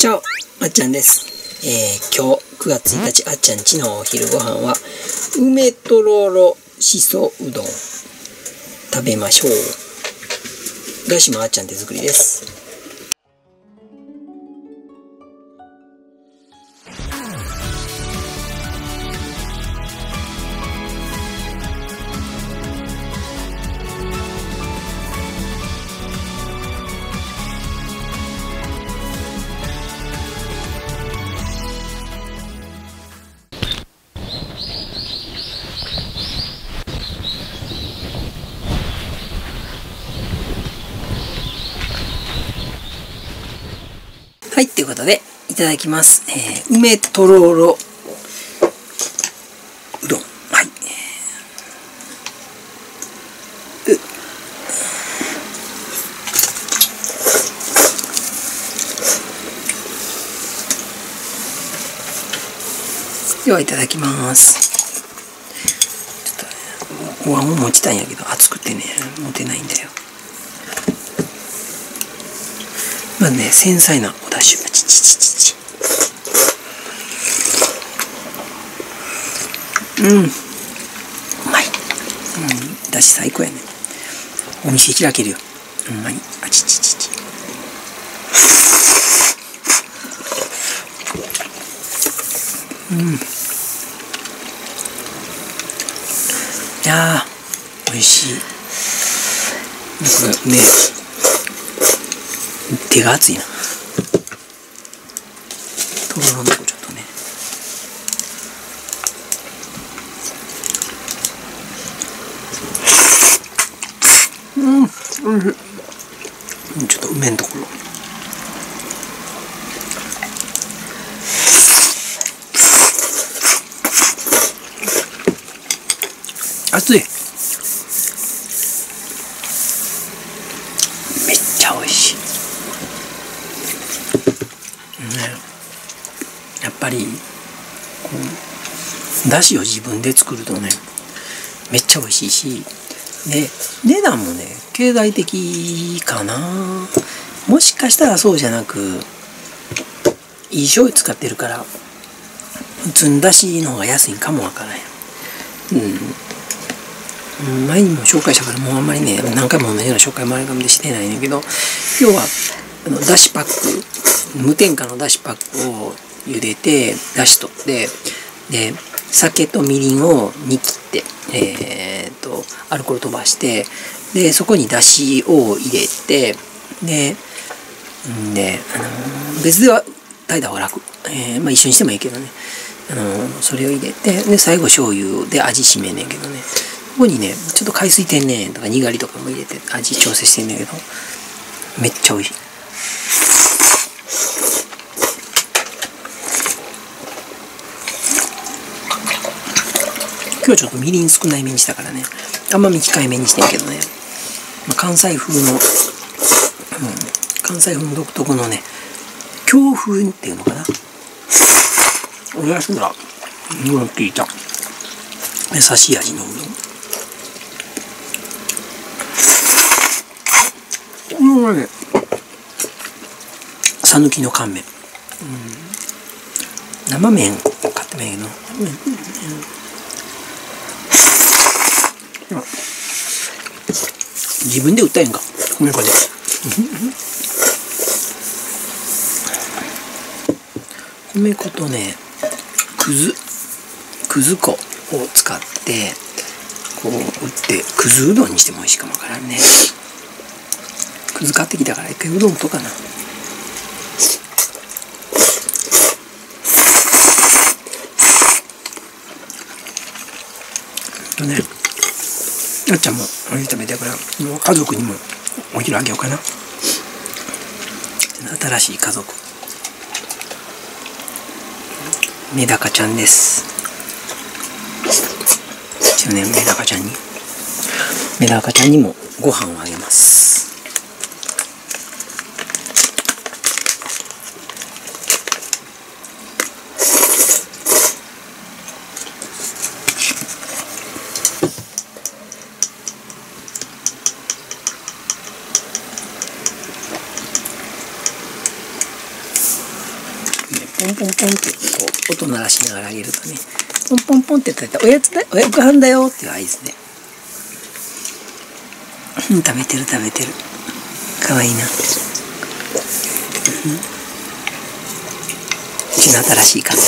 チャオ、あっちゃんです。今日9月1日、あっちゃんちのお昼ご飯は梅とろろしそうどん食べましょう。だしもあっちゃん手作りです。はい、ということで、いただきます。梅とろろうどん。はい。では、いただきます。ちょっと、お椀を持ちたいんやけど、熱くてね、持てないんだよ。まあね、繊細なお出汁。チチチチチ。うまい。出汁最高やね。お店開けるよ。ほんまに。あちちちち。いやー、美味しい。ね、手が熱いな。とろろのとこちょっとね。ちょっと梅のところ。熱い。めっちゃ美味しい。やっぱりだしを自分で作るとね、めっちゃ美味しいし、で値段もね経済的かな。もしかしたらそうじゃなく、いい醤油使ってるから普通のだしの方が安いんかもわからへん。前にも紹介したから、もうあんまりね何回も同じような紹介前髪でしてないんだけど、今日はだしパック、無添加のだしパックを茹でて、だし取って、で酒とみりんを煮切って、アルコール飛ばして、でそこにだしを入れて、で別では炊いた方が楽、まあ一緒にしてもいいけどね、それを入れて、で最後醤油で味しめんねんけどね、ここにねちょっと海水天然とかにがりとかも入れて味調整してんねんけど、めっちゃ美味しい。今日はちょっとみりん少ないめにしたからね、甘み控えめにしてんけどね、関西風の、関西風の独特のね、京風っていうのかな、おやすが効いた優しい味のうどん。これはね、讃岐の乾麺。生麺買ってもいいけど、自分で売ったやんか、米粉で。米粉とね、くず粉を使ってこう打ってくずうどんにしても美味しいかもわからんね。くず買ってきたから一回うどんとかな。ね、あっちゃんもお昼食べてから、もう家族にもお昼あげようかな。新しい家族、メダカちゃんです。一応ね、メダカちゃんにもご飯をあげます。 ポンポンポンってこう音鳴らしながらあげるとね、ポンポンポンって言ったらおやつだ、おやご飯だよっていう合図で、食べてる食べてる、かわいいな。うちの新しいカメ。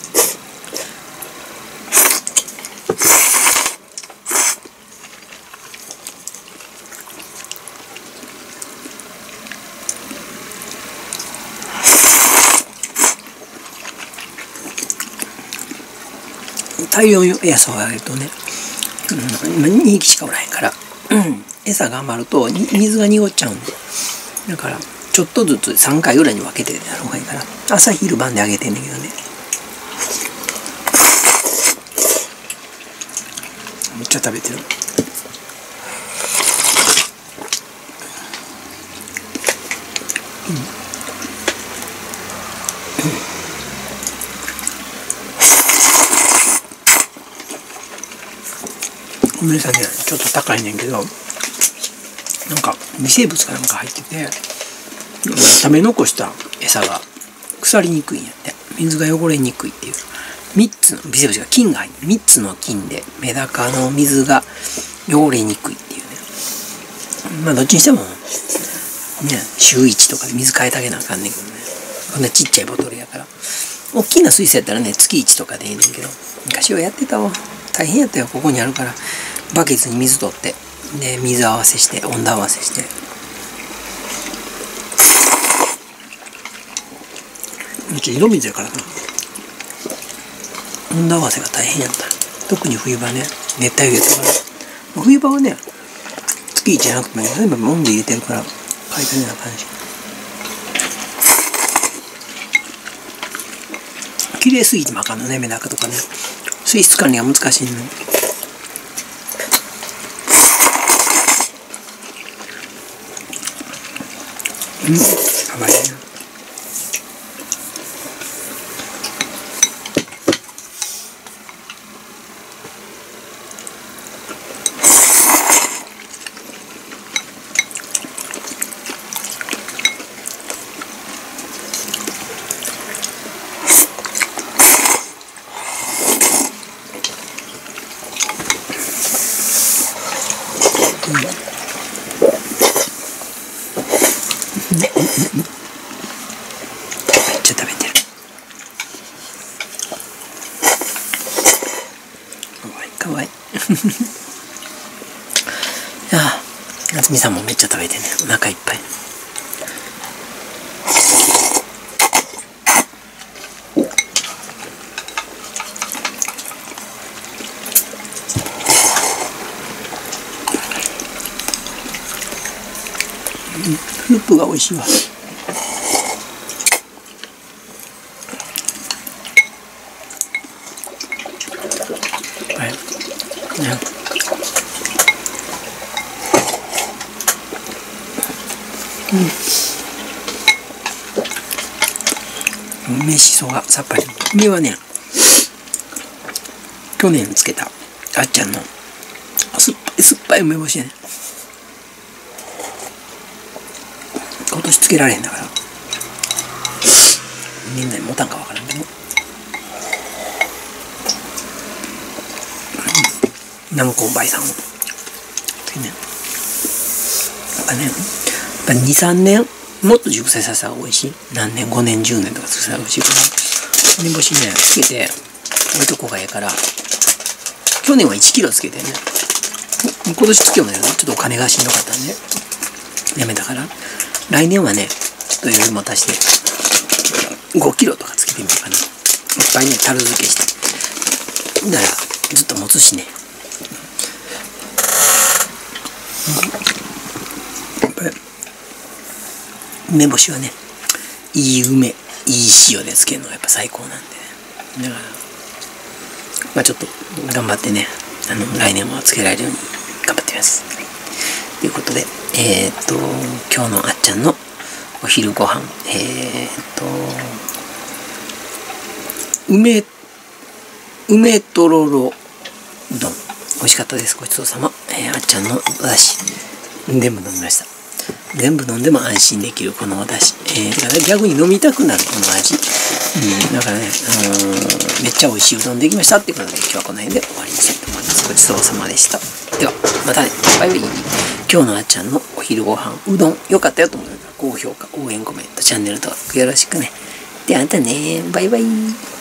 大量に餌をあげるとね、今2匹しかおらへんから、餌が余ると水が濁っちゃうんで、だからちょっとずつ3回ぐらいに分けてやる方がいいから、朝昼晩であげてんだけどね。めっちゃ食べてる。ごめんなさいね、ちょっと高いねんけど、なんか微生物かなんか入ってて、食べ残した餌が腐りにくいんやって、水が汚れにくいっていう3つの微生物が菌が入って3つの菌でメダカの水が汚れにくいっていうね。まあどっちにしてもね、週1とかで水変えてあげなあかんねんけどね、こんなちっちゃいボトルやから。大きな水槽やったらね月1とかでいいねんけど、昔はやってたわ、大変やったよ。ここにあるからバケツに水取って、で水合わせして温度合わせして、うち井戸水やからな、温度合わせが大変やった。特に冬場ね、熱帯魚やったから。冬場はね月1じゃなくても全部温度入れてるから変えてるような感じ。綺麗すぎてもあかんのね、メダカとかね、水質管理が難しいの。かわいいな。めっちゃ食べてる。かわいいかわいい。ああ、夏美さんもめっちゃ食べてね、お腹いっぱい。スープが美味しいわ。はい、ね、梅しそがさっぱり。梅はね、去年つけたあっちゃんの酸っぱい梅干しやね。今年つけられへんだからみんなに持たんかわからんけど、南高梅さんをね、やっぱね、やっぱ2、3年もっと熟成させたら美味しい。何年、5年10年とか熟成させたら美味しいから、梅干しねつけて置いとこがええから。去年は1キロつけてね、今年つけようね、ちょっとお金がしんどかったんでやめたから、来年はねちょっと余裕持たして5キロとかつけてみようかな。いっぱいね樽漬けしてだからずっと持つしね。やっぱり梅干しはね、いい梅いい塩でつけるのがやっぱ最高なんで、ね、だからまあちょっと頑張ってね、来年もつけられるように頑張ってみます。ということで、今日のあっちゃんのお昼ご飯、梅とろろ丼、美味しかったです。ごちそうさま。あっちゃんのお出汁全部飲みました。全部飲んでも安心できるこのお出汁、だから逆に飲みたくなるこの味、 だからね、めっちゃ美味しいうどんできましたっていうことで、今日はこの辺で終わりにしたいと思います。ごちそうさまでした。では、またね、バイバイ。今日のあっちゃんのお昼ご飯、うどん、良かったよと思うから、高評価、応援コメント、チャンネル登録よろしくね。ではまたね、バイバイ。